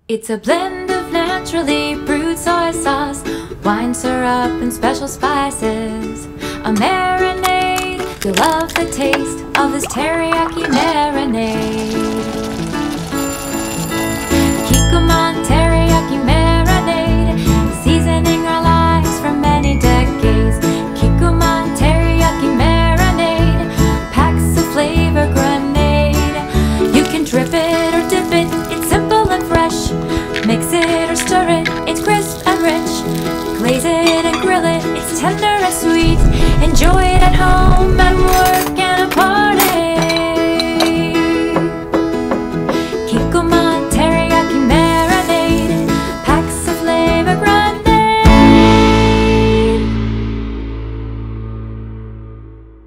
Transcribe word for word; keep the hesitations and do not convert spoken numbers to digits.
It's a blend of naturally brewed soy sauce, wine syrup, and special spices. A marinade, you'll love the taste of this teriyaki marinade.